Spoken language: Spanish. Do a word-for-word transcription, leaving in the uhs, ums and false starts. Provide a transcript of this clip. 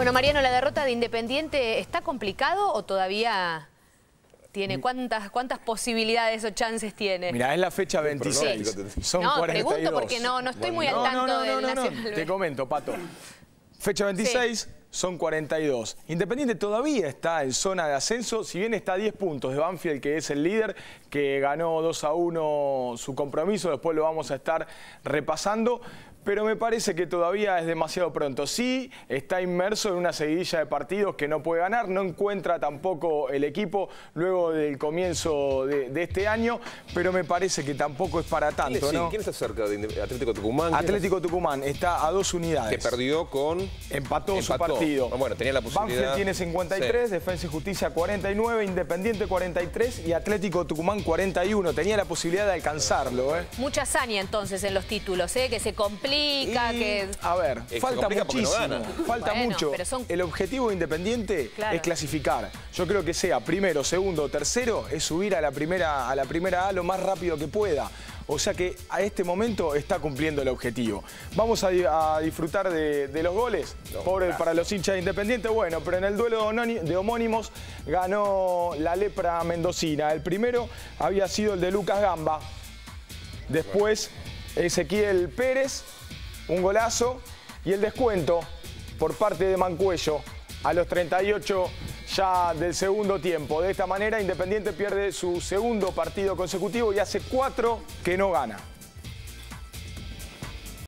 Bueno, Mariano, ¿la derrota de Independiente está complicado o todavía tiene? ¿Cuántas, cuántas posibilidades o chances tiene? Mira, es la fecha veintiséis. Son no, cuarenta y dos. pregunto porque no, no estoy muy bueno, al tanto no, no, del no, no, Nacional no. B. Te comento, Pato. Fecha veintiséis, sí. Son cuarenta y dos. Independiente todavía está en zona de ascenso, si bien está a diez puntos de Banfield, que es el líder, que ganó dos a uno su compromiso, después lo vamos a estar repasando. Pero me parece que todavía es demasiado pronto. Sí, está inmerso en una seguidilla de partidos que no puede ganar, no encuentra tampoco el equipo luego del comienzo de, de este año, pero me parece que tampoco es para tanto, ¿Quién, ¿no? ¿Quién está cerca de Atlético Tucumán? Atlético Tucumán está a dos unidades. Que perdió con... Empató, empató su partido. Bueno, tenía la posibilidad... Banfield tiene cincuenta y tres, sí. Defensa y Justicia cuarenta y nueve, Independiente cuarenta y tres y Atlético Tucumán cuarenta y uno. Tenía la posibilidad de alcanzarlo, ¿eh? Mucha hazaña entonces en los títulos, ¿eh? Que se complica, y, que... A ver, se falta muchísimo, no falta bueno, mucho. Son... El objetivo de Independiente claro. es clasificar. Yo creo que sea primero, segundo o tercero, es subir a la primera a la primera A lo más rápido que pueda. O sea que a este momento está cumpliendo el objetivo. Vamos a, a disfrutar de, de los goles. No, Pobre claro. para los hinchas de Independiente. Bueno, pero en el duelo de homónimos ganó la lepra mendocina. El primero había sido el de Lucas Gamba. Después Ezequiel Pérez, un golazo. Y el descuento por parte de Mancuello a los treinta y ocho ya del segundo tiempo. De esta manera Independiente pierde su segundo partido consecutivo y hace cuatro que no gana.